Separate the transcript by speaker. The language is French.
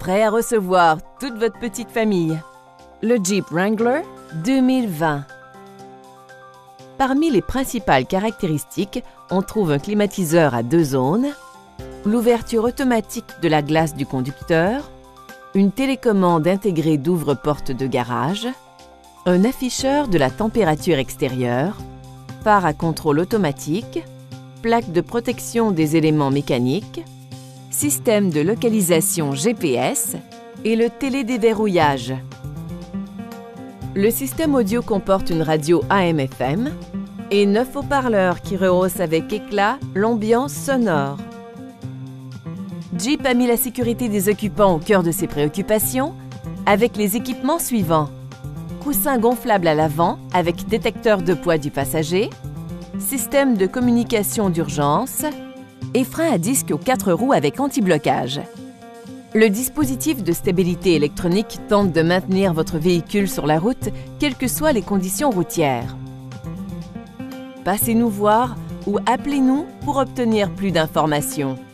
Speaker 1: prêt à recevoir toute votre petite famille. Le Jeep Wrangler 2020. Parmi les principales caractéristiques, on trouve un climatiseur à 2 zones, l'ouverture automatique de la glace du conducteur, une télécommande intégrée d'ouvre-porte de garage, un afficheur de la température extérieure, phare à contrôle automatique, plaque de protection des éléments mécaniques, système de localisation GPS et le télédéverrouillage. Le système audio comporte une radio AM/FM et 9 haut-parleurs qui rehaussent avec éclat l'ambiance sonore. Jeep a mis la sécurité des occupants au cœur de ses préoccupations avec les équipements suivants: coussin gonflable à l'avant avec détecteur de poids du passager, système de communication d'urgence et frein à disque aux 4 roues avec anti-blocage. Le dispositif de stabilité électronique tente de maintenir votre véhicule sur la route, quelles que soient les conditions routières. Passez nous voir ou appelez-nous pour obtenir plus d'informations.